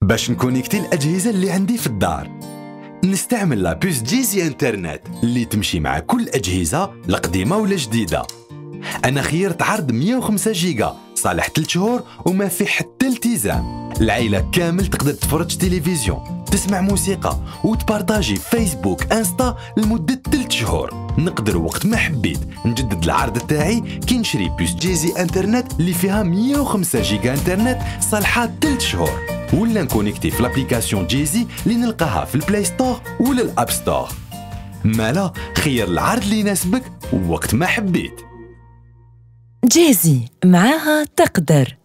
باش نكونيكتي الأجهزة اللي عندي في الدار نستعمل لا بوس جيزي انترنت اللي تمشي مع كل أجهزة القديمة ولا جديدة. أنا خيرت عرض 105 جيجا صالح 3 شهور وما فيه حتى التزام. العائلة كامل تقدر تفرج تلفزيون، تسمع موسيقى وتبارطاجي فيسبوك انستا لمدة 3 شهور. نقدر وقت ما حبيت نجدد العرض تاعي كي نشري بوس جيزي انترنت اللي فيها 105 جيجا انترنت صالحة 3 شهور، ولا نكونيكتي في لابليكاسيون جيزي اللي نلقاها في البلاي ستور ولا الاب ستور. مالا خير العرض اللي يناسبك وقت ما حبيت. جيزي، معاها تقدر.